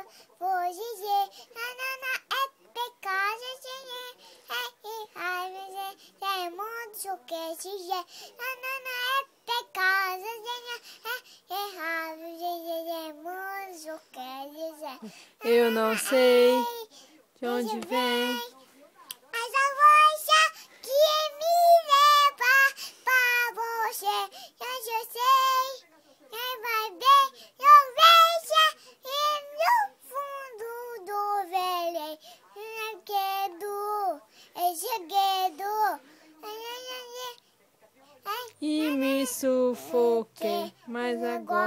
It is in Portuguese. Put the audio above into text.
vou dizer. Santana é pecado, é mundo que dizer. Santana é pecado, é mundo que dizer. Eu não sei de onde vem. Mas a voz que me leva pra você, eu sei, quem vai bem, eu vejo e no fundo do velho, é segredo, E me sufoquei, mas agora